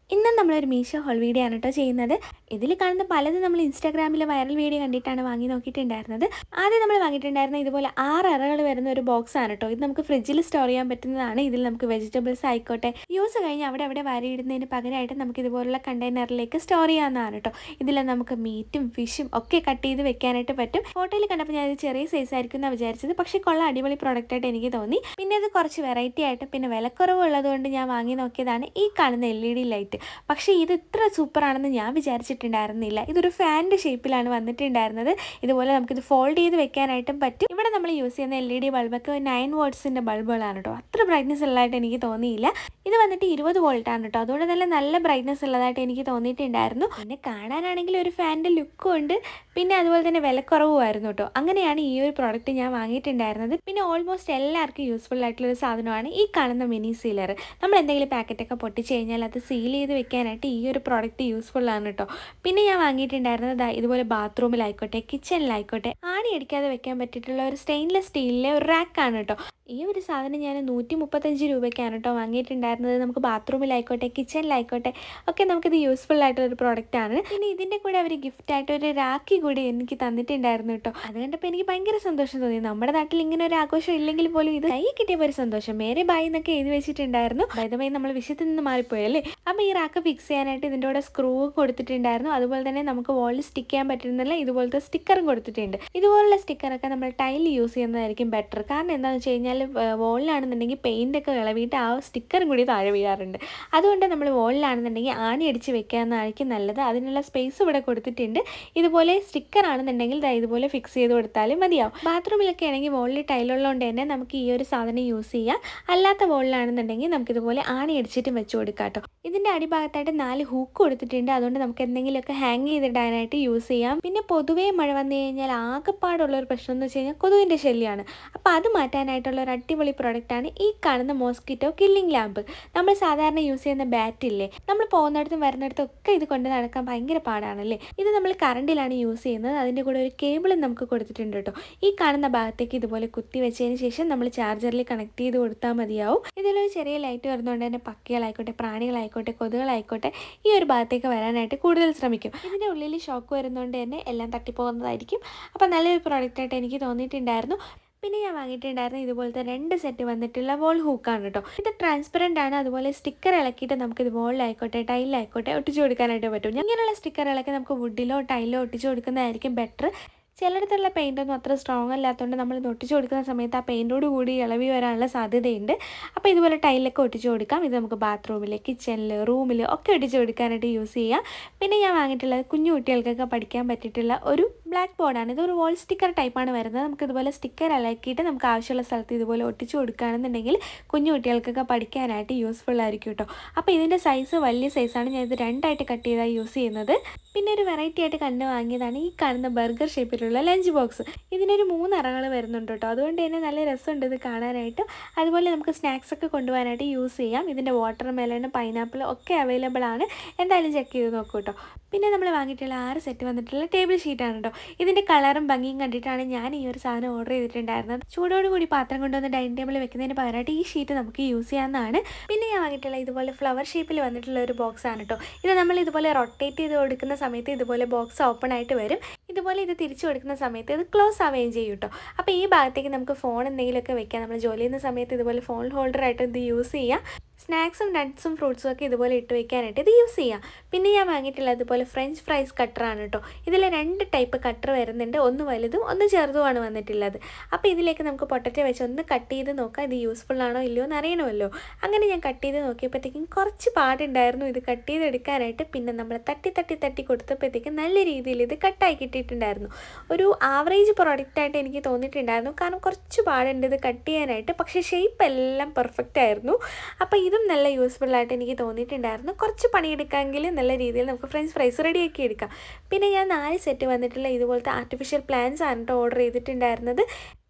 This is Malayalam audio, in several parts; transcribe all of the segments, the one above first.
ഇന്ന് നമ്മളൊരു മീഷോ ഹോൾ വീഡിയോ ആണ് കേട്ടോ ചെയ്യുന്നത്. ഇതിൽ കാണുന്ന പലതും നമ്മൾ ഇൻസ്റ്റാഗ്രാമിൽ വൈറൽ വീഡിയോ കണ്ടിട്ടാണ് വാങ്ങി നോക്കിയിട്ടുണ്ടായിരുന്നത്. ആദ്യം നമ്മൾ വാങ്ങിയിട്ടുണ്ടായിരുന്ന ഇതുപോലെ 6 അറകൾ വരുന്ന ഒരു ബോക്സ് ആണ് കേട്ടോ. ഇത് നമുക്ക് ഫ്രിഡ്ജിൽ സ്റ്റോർ ചെയ്യാൻ പറ്റുന്നതാണ്. ഇതിൽ നമുക്ക് വെജിറ്റബിൾസ് ആയിക്കോട്ടെ യൂസ് കഴിഞ്ഞ് അവിടെ വാരിയിടുന്നതിന് പകരമായിട്ട് നമുക്ക് ഇതുപോലുള്ള കണ്ടെയ്നറിലേക്ക് സ്റ്റോർ ചെയ്യാവുന്നതാണ് കേട്ടോ. ഇതിൽ നമുക്ക് മീറ്റും ഫിഷും ഒക്കെ കട്ട് ചെയ്ത് വെക്കാനായിട്ട് പറ്റും. ഫോട്ടോയിൽ കണ്ടപ്പോൾ ഞാൻ ഇത് ചെറിയ സൈസ് ആയിരിക്കും എന്നാണ് വിചാരിച്ചത്. പക്ഷേ കൊള്ള അടിപൊളി പ്രോഡക്റ്റ് ആയിട്ട് എനിക്ക് തോന്നി. പിന്നെ ഇത് കുറച്ച് വെറൈറ്റി ആയിട്ട് പിന്നെ വിലക്കുറവുള്ളതുകൊണ്ട് ഞാൻ വാങ്ങി നോക്കിയതാണ് ഈ കാണുന്ന LED ലൈറ്റ്. പക്ഷേ ഇത് ഇത്ര സൂപ്പറാണെന്ന് ഞാൻ വിചാരിച്ചിട്ടുണ്ടായിരുന്നില്ല. ഇതൊരു ഫാനിൻ്റെ ഷേപ്പിലാണ് വന്നിട്ടുണ്ടായിരുന്നത്. ഇതുപോലെ നമുക്കിത് ഫോൾഡ് ചെയ്ത് വെക്കാനായിട്ടും പറ്റും. ഇവിടെ നമ്മൾ യൂസ് ചെയ്യുന്ന LED ബൾബൊക്കെ 9 വാട്ട്സിൻ്റെ ബൾബുകളാണ് കേട്ടോ. അത്ര ബ്രൈറ്റ്നസ് ഉള്ളതായിട്ട് എനിക്ക് തോന്നിയില്ല. ഇത് വന്നിട്ട് 20 വോൾട്ടാണ് കേട്ടോ. അതുകൊണ്ട് നല്ല ബ്രൈറ്റ്നസ് ഉള്ളതായിട്ട് എനിക്ക് തോന്നിയിട്ടുണ്ടായിരുന്നു. പിന്നെ കാണാനാണെങ്കിൽ ഒരു ഫാനിൻ്റെ ലുക്കും ഉണ്ട്, പിന്നെ അതുപോലെ തന്നെ വിലക്കുറവുമായിരുന്നു കേട്ടോ. അങ്ങനെയാണ് ഈ ഒരു പ്രോഡക്റ്റ് ഞാൻ വാങ്ങിയിട്ടുണ്ടായിരുന്നത്. പിന്നെ ഓൾമോസ്റ്റ് എല്ലാവർക്കും യൂസ്ഫുൾ ആയിട്ടുള്ളൊരു സാധനമാണ് ഈ കാണുന്ന മിനി സീലർ. നമ്മൾ എന്തെങ്കിലും പാക്കറ്റൊക്കെ പൊട്ടിച്ച് കഴിഞ്ഞാൽ അത് സീൽ ചെയ്ത് വെക്കാനായിട്ട് ഈ ഒരു പ്രോഡക്റ്റ് യൂസ്ഫുൾ ആണ് കേട്ടോ. പിന്നെ ഞാൻ വാങ്ങിയിട്ടുണ്ടായിരുന്നത് ഇതുപോലെ ബാത്റൂമിലായിക്കോട്ടെ കിച്ചണിലായിക്കോട്ടെ ആണി അടിക്കാതെ വെക്കാൻ പറ്റിയിട്ടുള്ള ഒരു സ്റ്റെയിൻലെസ് സ്റ്റീലിലെ ഒരു റാക്കാണ് കേട്ടോ. ഈ ഒരു സാധനം ഞാൻ 135 രൂപയ്ക്കാണ് കേട്ടോ വാങ്ങിയിട്ടുണ്ടായിരുന്നത്. നമുക്ക് ബാത്റൂമിലായിക്കോട്ടെ കിച്ചണിലായിക്കോട്ടെ ഒക്കെ നമുക്കിത് യൂസ്ഫുൾ ആയിട്ടൊരു പ്രോഡക്റ്റ് ആണ്. പിന്നെ ഇതിൻ്റെ കൂടെ അവർ ഗിഫ്റ്റായിട്ട് ഒരു രാഖി കൂടി എനിക്ക് തന്നിട്ടുണ്ടായിരുന്നു കേട്ടോ. അത് കണ്ടപ്പോൾ എനിക്ക് ഭയങ്കര സന്തോഷം തോന്നി. നമ്മുടെ നാട്ടിൽ ഇങ്ങനെ ഒരു ആഘോഷം ഇല്ലെങ്കിൽ പോലും ഇത് കൈ കിട്ടിയപ്പോൾ ഒരു സന്തോഷം. മേരെ ബായി എന്നൊക്കെ എഴുതി വെച്ചിട്ടുണ്ടായിരുന്നു. ബൈ നമ്മൾ വിഷയത്തിൽ നിന്ന് മാറിപ്പോയല്ലേ. അപ്പോൾ ഈ റാക്ക് ഫിക്സ് ചെയ്യാനായിട്ട് ഇതിൻ്റെ കൂടെ സ്ക്രൂ കൊടുത്തിട്ടുണ്ടായിരുന്നു. അതുപോലെ തന്നെ നമുക്ക് വോളിൽ സ്റ്റിക്ക് ചെയ്യാൻ പറ്റുന്നില്ല ഇതുപോലത്തെ സ്റ്റിക്കറും കൊടുത്തിട്ടുണ്ട്. ഇതുപോലുള്ള സ്റ്റിക്കറൊക്കെ നമ്മൾ ടൈലിൽ യൂസ് ചെയ്യുന്നതായിരിക്കും ബെറ്റർ. കാരണം എന്താണെന്ന് വെച്ച് കഴിഞ്ഞാൽ വോളിലാണെന്നുണ്ടെങ്കിൽ പെയിൻ്റ് ഒക്കെ ഇളവിയിട്ട് ആ സ്റ്റിക്കറും കൂടി താഴെ വീഴാറുണ്ട്. അതുകൊണ്ട് നമ്മൾ വോളിലാണെന്നുണ്ടെങ്കിൽ ആണി അടിച്ച് വെക്കാവുന്നതായിരിക്കും നല്ലത്. അതിനുള്ള സ്പേസ് ഇവിടെ കൊടുത്തിട്ടുണ്ട്. ഇതുപോലെ സ്റ്റിക്കർ ആണെന്നുണ്ടെങ്കിൽ ഇതുപോലെ ഫിക്സ് ചെയ്ത് കൊടുത്താലും മതിയാവും. ബാത്റൂമിലൊക്കെ ആണെങ്കിൽ വോളിൽ ടൈലുള്ളതുകൊണ്ട് തന്നെ നമുക്ക് ഈ ഒരു സാധനം യൂസ് ചെയ്യാം. അല്ലാത്ത വോളിലാണെന്നുണ്ടെങ്കിൽ നമുക്കിതുപോലെ ആണി അടിച്ചിട്ടും വെച്ച് കൊടുക്കാം കേട്ടോ. ഇതിൻ്റെ അടിഭാഗത്തായിട്ട് 4 ഹൂക്ക് കൊടുത്തിട്ടുണ്ട്. അതുകൊണ്ട് നമുക്ക് എന്തെങ്കിലുമൊക്കെ ഹാങ് ചെയ്തിടാനായിട്ട് യൂസ് ചെയ്യാം. പിന്നെ പൊതുവേ മഴ വന്നു കഴിഞ്ഞാൽ ആകെപ്പാടുള്ള ഒരു പ്രശ്നം എന്ന് വെച്ച് കഴിഞ്ഞാൽ കൊതുകിൻ്റെ ശല്യമാണ്. അപ്പോൾ അത് മാറ്റാനായിട്ടുള്ള ഒരു അടിപൊളി പ്രോഡക്റ്റാണ് ഈ കാണുന്ന മോസ്കിറ്റോ കില്ലിംഗ് ലാമ്പ്. നമ്മൾ സാധാരണ യൂസ് ചെയ്യുന്ന ബാറ്റില്ലേ, നമ്മൾ പോകുന്നിടത്തും വരുന്നിടത്തും ഒക്കെ ഇത് കൊണ്ട് നടക്കാൻ ഭയങ്കര പാടാണല്ലേ. ഇത് നമ്മൾ കറണ്ടിലാണ് യൂസ് ചെയ്യുന്നത്. അതിൻ്റെ കൂടെ ഒരു കേബിളും നമുക്ക് കൊടുത്തിട്ടുണ്ട് കേട്ടോ. ഈ കാണുന്ന ഭാഗത്തേക്ക് ഇതുപോലെ കുത്തി വെച്ചതിന് ശേഷം നമ്മൾ ചാർജറിൽ കണക്ട് ചെയ്ത് കൊടുത്താൽ മതിയാവും. ഇതിലൊരു ചെറിയ ലൈറ്റ് വരുന്നതുകൊണ്ട് തന്നെ പക്കികളായിക്കോട്ടെ പ്രാണികളായിക്കോട്ടെ കൊതുകളായിക്കോട്ടെ ഈ ഒരു ഭാഗത്തേക്ക് വരാനായിട്ട് കൂടുതൽ ശ്രമിക്കും. ഇതിൻ്റെ ഉള്ളിൽ ഷോക്ക് വരുന്നതുകൊണ്ട് തന്നെ എല്ലാം തട്ടിപ്പോകുന്നതായിരിക്കും. അപ്പോൾ നല്ലൊരു പ്രോഡക്റ്റായിട്ട് എനിക്ക് തോന്നിയിട്ടുണ്ടായിരുന്നു. പിന്നെ ഞാൻ വാങ്ങിയിട്ടുണ്ടായിരുന്ന ഇതുപോലത്തെ 2 സെറ്റ് വന്നിട്ടുള്ള വോൾ ഹൂക്കാണ് കേട്ടോ. ഇത് ട്രാൻസ്പെറൻ്റ് ആണ്. അതുപോലെ സ്റ്റിക്കർ ഇളക്കിയിട്ട് നമുക്കിത് വോളിലായിക്കോട്ടെ ടൈലിലായിക്കോട്ടെ ഒട്ടിച്ചു കൊടുക്കാനായിട്ട് പറ്റും. ഇങ്ങനെയുള്ള സ്റ്റിക്കറുകളൊക്കെ നമുക്ക് വുഡിലോ ടൈലിലോ ഒട്ടിച്ചു കൊടുക്കുന്നതായിരിക്കും ബെറ്റർ. ചിലയിടത്തുള്ള പെയിൻ്റൊന്നും അത്ര സ്ട്രോങ് അല്ലാത്തതുകൊണ്ട് നമ്മൾ ഒട്ടിച്ചു കൊടുക്കുന്ന സമയത്ത് ആ പെയിൻറ്റോട് കൂടി ഇളവി വരാനുള്ള സാധ്യതയുണ്ട്. അപ്പോൾ ഇതുപോലെ ടൈലൊക്കെ ഒട്ടിച്ചു കൊടുക്കാം. ഇത് നമുക്ക് ബാത്റൂമിൽ കിച്ചണിൽ റൂമിൽ ഒക്കെ ഒട്ടിച്ചു കൊടുക്കാനായിട്ട് യൂസ് ചെയ്യാം. പിന്നെ ഞാൻ വാങ്ങിയിട്ടുള്ളത് കുഞ്ഞു കുട്ടികൾക്കൊക്കെ പഠിക്കാൻ പറ്റിയിട്ടുള്ള ഒരു ബ്ലാക്ക് ബോർഡാണ്. ഇതൊരു വോൾ സ്റ്റിക്കർ ടൈപ്പാണ് വരുന്നത്. നമുക്ക് ഇതുപോലെ സ്റ്റിക്കർ ഇളക്കിയിട്ട് നമുക്ക് ആവശ്യമുള്ള സ്ഥലത്ത് ഇതുപോലെ ഒട്ടിച്ചു കൊടുക്കുകയാണെന്നുണ്ടെങ്കിൽ കുഞ്ഞു കുട്ടികൾക്കൊക്കെ പഠിക്കാനായിട്ട് യൂസ്ഫുൾ ആയിരിക്കും കേട്ടോ. അപ്പോൾ ഇതിൻ്റെ സൈസ് വലിയ സൈസാണ്. ഞാൻ ഇത് 2ആയിട്ട് കട്ട് ചെയ്താണ് യൂസ് ചെയ്യുന്നത്. പിന്നെ ഒരു വെറൈറ്റി ആയിട്ട് കണ്ടു വാങ്ങിയതാണ് ഈ കാണുന്ന ബർഗർ ഷേപ്പിലുള്ള ലഞ്ച് ബോക്സ്. ഇതിനൊരു 3 അറകൾ വരുന്നുണ്ട് കേട്ടോ. അതുകൊണ്ട് തന്നെ നല്ല രസമുണ്ട് ഇത് കാണാനായിട്ട്. അതുപോലെ നമുക്ക് സ്നാക്സ് ഒക്കെ കൊണ്ടുപോകാനായിട്ട് യൂസ് ചെയ്യാം. ഇതിൻ്റെ വാട്ടർ മെലൺ പൈനാപ്പിൾ ഒക്കെ അവൈലബിൾ ആണ്. എന്തായാലും ചെക്ക് ചെയ്ത് നോക്കൂ കേട്ടോ. പിന്നെ നമ്മൾ വാങ്ങിയിട്ടുള്ള 6 സെറ്റ് വന്നിട്ടുള്ള ടേബിൾ ഷീറ്റാണ് കേട്ടോ. ഇതിൻ്റെ കളറും ഭംഗിയും കണ്ടിട്ടാണ് ഞാൻ ഈ ഒരു സാധനം ഓർഡർ ചെയ്തിട്ടുണ്ടായിരുന്നത്. ചൂടോടുകൂടി പാത്രം കൊണ്ടുവന്ന് ഡൈനിങ് ടേബിളിൽ വെക്കുന്നതിന് പകരമായിട്ട് ഈ ഷീറ്റ് നമുക്ക് യൂസ് ചെയ്യാവുന്നതാണ്. പിന്നെ ഞാൻ വാങ്ങിയിട്ടുള്ള ഇതുപോലെ ഫ്ലവർ ഷേപ്പിൽ വന്നിട്ടുള്ള ഒരു ബോക്സ് ആണ് കേട്ടോ. ഇത് നമ്മൾ ഇതുപോലെ റൊട്ടേറ്റ് ചെയ്ത് കൊടുക്കുന്ന സമയത്ത് ഇതുപോലെ ബോക്സ് ഓപ്പൺ ആയിട്ട് വരും. ഇതുപോലെ ഇത് തിരിച്ചു കൊടുക്കുന്ന സമയത്ത് ഇത് ക്ലോസ് ആവുകയും ചെയ്യും കേട്ടോ. അപ്പോൾ ഈ ഭാഗത്തേക്ക് നമുക്ക് ഫോൺ എന്തെങ്കിലുമൊക്കെ വെക്കാം. നമ്മൾ ജോലി ചെയ്യുന്ന സമയത്ത് ഇതുപോലെ ഫോൺ ഹോൾഡറായിട്ട് ഇത് യൂസ് ചെയ്യാം. സ്നാക്സും നട്ട്സും ഫ്രൂട്ട്സും ഒക്കെ ഇതുപോലെ ഇട്ട് വയ്ക്കാനായിട്ട് ഇത് യൂസ് ചെയ്യാം. പിന്നെ ഞാൻ വാങ്ങിയിട്ടുള്ളത് ഇതുപോലെ ഫ്രഞ്ച് ഫ്രൈസ് കട്ടറാണ് കേട്ടോ. ഇതിൽ 2 ടൈപ്പ് കട്ടർ വരുന്നുണ്ട്. ഒന്ന് വലുതും ഒന്ന് ചെറുതുമാണ് വന്നിട്ടുള്ളത്. അപ്പോൾ ഇതിലേക്ക് നമുക്ക് പൊട്ടറ്റോ വെച്ച് ഒന്ന് കട്ട് ചെയ്ത് നോക്കാം. ഇത് യൂസ്ഫുൾ ആണോ ഇല്ലയോ എന്ന് അറിയണമല്ലോ. അങ്ങനെ ഞാൻ കട്ട് ചെയ്ത് നോക്കിയപ്പോഴത്തേക്കും കുറച്ച് പാടുണ്ടായിരുന്നു ഇത് കട്ട് ചെയ്തെടുക്കാനായിട്ട്. പിന്നെ നമ്മൾ തട്ടി കൊടുത്തപ്പോഴത്തേക്കും നല്ല രീതിയിൽ ഇത് കട്ടായി കിട്ടിയിട്ടുണ്ടായിരുന്നു. ഒരു ആവറേജ് പ്രോഡക്റ്റായിട്ട് എനിക്ക് തോന്നിയിട്ടുണ്ടായിരുന്നു. കാരണം കുറച്ച് പാടുണ്ട് ഇത് കട്ട് ചെയ്യാനായിട്ട്. പക്ഷേ ഷേപ്പ് എല്ലാം പെർഫെക്റ്റ് ആയിരുന്നു. അപ്പോൾ ഇതും നല്ല യൂസ്ഫുൾ ആയിട്ട് എനിക്ക് തോന്നിയിട്ടുണ്ടായിരുന്നു. കുറച്ച് പണിയെടുക്കാമെങ്കിൽ നല്ല രീതിയിൽ നമുക്ക് ഫ്രഞ്ച് ഫ്രൈസ് റെഡിയാക്കി എടുക്കാം. പിന്നെ ഞാൻ 4 സെറ്റ് വന്നിട്ടുള്ള ഇതുപോലത്തെ ആർട്ടിഫിഷ്യൽ പ്ലാന്റ്സ് ആണ് കേട്ടോ ഓർഡർ ചെയ്തിട്ടുണ്ടായിരുന്നത്.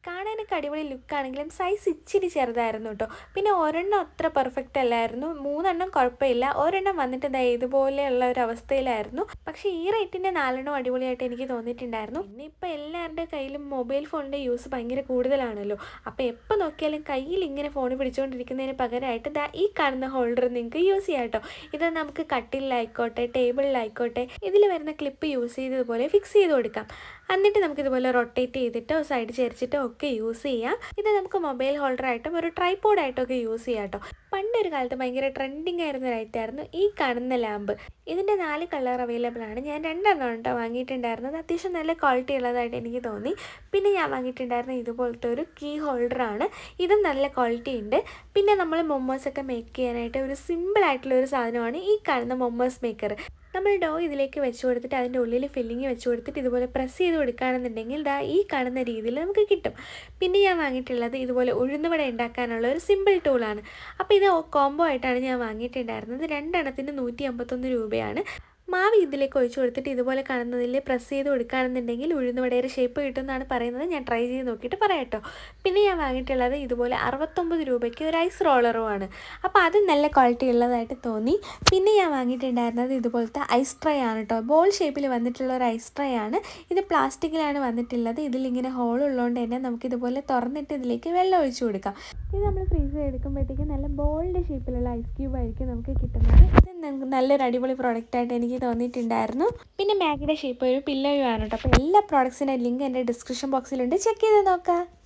കാണാനൊക്കെ അടിപൊളി ലുക്കാണെങ്കിലും സൈസ് ഇച്ചിരി ചെറുതായിരുന്നു കേട്ടോ. പിന്നെ ഒരെണ്ണം അത്ര പെർഫെക്റ്റ് അല്ലായിരുന്നു, 3 കുഴപ്പമില്ല, ഒരെണ്ണം വന്നിട്ട് ദാ ഇതുപോലെയുള്ള ഒരു അവസ്ഥയിലായിരുന്നു. പക്ഷേ ഈ റേറ്റിൻ്റെ 4 അടിപൊളിയായിട്ട് എനിക്ക് തോന്നിയിട്ടുണ്ടായിരുന്നു. പിന്നെ ഇപ്പോൾ എല്ലാവരുടെ കയ്യിലും മൊബൈൽ ഫോണിൻ്റെ യൂസ് ഭയങ്കര കൂടുതലാണല്ലോ. അപ്പോൾ എപ്പോൾ നോക്കിയാലും കയ്യിൽ ഇങ്ങനെ ഫോൺ പിടിച്ചുകൊണ്ടിരിക്കുന്നതിന് പകരമായിട്ട് ദാ ഈ കാണുന്ന ഹോൾഡർ നിങ്ങൾക്ക് യൂസ് ചെയ്യാം കേട്ടോ. ഇത് നമുക്ക് കട്ടിലായിക്കോട്ടെ ടേബിളിലായിക്കോട്ടെ ഇതിൽ വരുന്ന ക്ലിപ്പ് യൂസ് ചെയ്തതുപോലെ ഫിക്സ് ചെയ്ത് കൊടുക്കാം. എന്നിട്ട് നമുക്കിതുപോലെ റൊട്ടേറ്റ് ചെയ്തിട്ടോ സൈഡ് ചരിച്ചിട്ടോ ഒക്കെ യൂസ് ചെയ്യാം. ഇത് നമുക്ക് മൊബൈൽ ഹോൾഡറായിട്ടും ഒരു ട്രൈപോഡായിട്ടൊക്കെ യൂസ് ചെയ്യാം കേട്ടോ. പണ്ടൊരു കാലത്ത് ഭയങ്കര ട്രെൻഡിങ് ആയിരുന്ന ഒരു ഐറ്റമായിരുന്നു ഈ കാണുന്ന ലാമ്പ്. ഇതിൻ്റെ 4 കളർ അവൈലബിൾ ആണ്. ഞാൻ 2 കേട്ടോ വാങ്ങിയിട്ടുണ്ടായിരുന്നത്. അത്യാവശ്യം നല്ല ക്വാളിറ്റി ഉള്ളതായിട്ട് എനിക്ക് തോന്നി. പിന്നെ ഞാൻ വാങ്ങിയിട്ടുണ്ടായിരുന്ന ഇതുപോലത്തെ ഒരു കീ ഹോൾഡറാണ്. ഇതും നല്ല ക്വാളിറ്റി ഉണ്ട്. പിന്നെ നമ്മൾ മൊമോസൊക്കെ മേക്ക് ചെയ്യാനായിട്ട് ഒരു സിമ്പിളായിട്ടുള്ള ഒരു സാധനമാണ് ഈ കാണുന്ന മൊമോസ് മേക്കർ. നമ്മൾ ഡോ ഇതിലേക്ക് വെച്ച് കൊടുത്തിട്ട് അതിൻ്റെ ഉള്ളിൽ ഫില്ലിങ് വെച്ച് കൊടുത്തിട്ട് ഇതുപോലെ പ്രസ് ചെയ്ത് കൊടുക്കുകയാണെന്നുണ്ടെങ്കിൽ ദാ ഈ കാണുന്ന രീതിയിൽ നമുക്ക് കിട്ടും. പിന്നെ ഞാൻ വാങ്ങിയിട്ടുള്ളത് ഇതുപോലെ ഉഴുന്നുവട ഉണ്ടാക്കാനുള്ള ഒരു സിമ്പിൾ ടൂളാണ്. അപ്പോൾ ഇത് കോംബോ ആയിട്ടാണ് ഞാൻ വാങ്ങിയിട്ടുണ്ടായിരുന്നത്. 2 151 രൂപയാണ്. മാവ് ഇതിലേക്ക് ഒഴിച്ച് കൊടുത്തിട്ട് ഇതുപോലെ കാണുന്നതിൽ പ്രസ് ചെയ്ത് കൊടുക്കുകയാണെന്നുണ്ടെങ്കിൽ ഉഴുന്നുവടയുടെ ഷേപ്പ് കിട്ടുമെന്നാണ് പറയുന്നത്. ഞാൻ ട്രൈ ചെയ്ത് നോക്കിയിട്ട് പറയാം കേട്ടോ. പിന്നെ ഞാൻ വാങ്ങിയിട്ടുള്ളത് ഇതുപോലെ 69 രൂപയ്ക്ക് ഒരു ഐസ് റോളറുമാണ്. അപ്പോൾ അത് നല്ല ക്വാളിറ്റി ഉള്ളതായിട്ട് തോന്നി. പിന്നെ ഞാൻ വാങ്ങിയിട്ടുണ്ടായിരുന്നത് ഇതുപോലത്തെ ഐസ് ട്രേ ആണ് കേട്ടോ. ബോൾ ഷേപ്പിൽ വന്നിട്ടുള്ള ഒരു ഐസ് ട്രേ ആണ്. ഇത് പ്ലാസ്റ്റിക്കിലാണ് വന്നിട്ടുള്ളത്. ഇതിലിങ്ങനെ ഹോൾ ഉള്ളതുകൊണ്ട് തന്നെ നമുക്കിതുപോലെ തുറന്നിട്ട് ഇതിലേക്ക് വെള്ളം ഒഴിച്ചു കൊടുക്കാം. ഇത് നമ്മൾ ഫ്രീസ് എടുക്കുമ്പോഴത്തേക്കും നല്ല ബോളിൻ്റെ ഷേപ്പിലുള്ള ഐസ് ക്യൂബ് ആയിരിക്കും നമുക്ക് കിട്ടുന്നത്. ഇത് നല്ലൊരു അടിപൊളി പ്രോഡക്റ്റായിട്ട് എനിക്ക് തോന്നിയിട്ടുണ്ടായിരുന്നു. പിന്നെ മാഗിയുടെ ഷേപ്പ് ഒരു പില്ലോയും ആണ് കേട്ടോ. അപ്പോൾ എല്ലാ പ്രോഡക്ട്സിൻ്റെ ലിങ്ക് എൻ്റെ ഡിസ്ക്രിപ്ഷൻ ബോക്സിലുണ്ട്, ചെക്ക് ചെയ്ത് നോക്കാം.